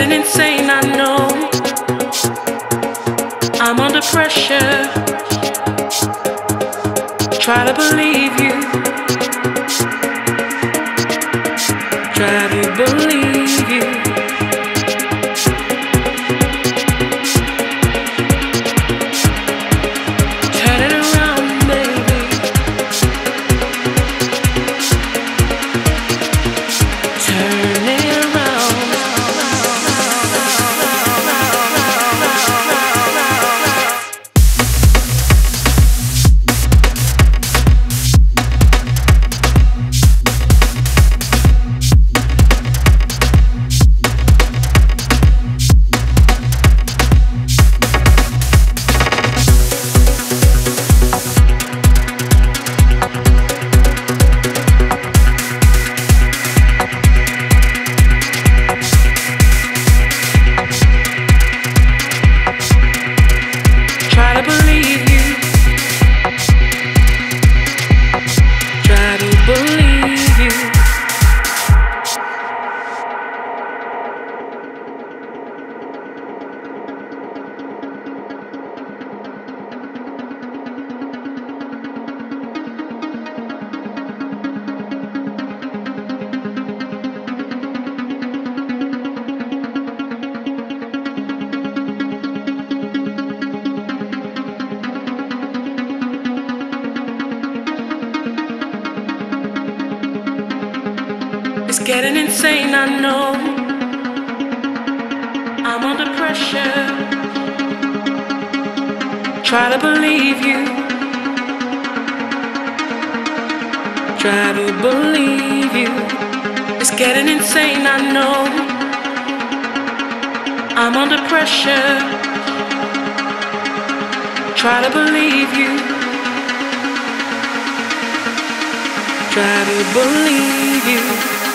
getting insane, I know. I'm under pressure. Try to believe you. Try to believe you. Turn it around, baby. Turn it around. Getting insane, I know. I'm under pressure. Try to believe you. Try to believe you. It's getting insane, I know. I'm under pressure. Try to believe you. Try to believe you.